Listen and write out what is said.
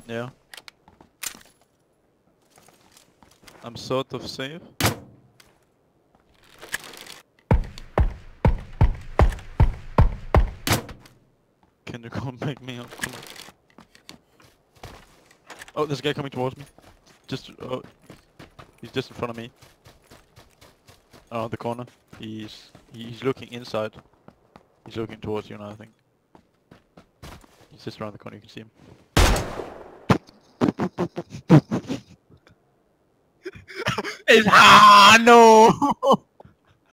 Yeah. I'm sort of safe. Can you come back me up? Come on. Oh, there's a guy coming towards me. Just, oh, he's just in front of me. Around the corner. He's looking inside. He's looking towards you now, I think. He's just around the corner, you can see him. No!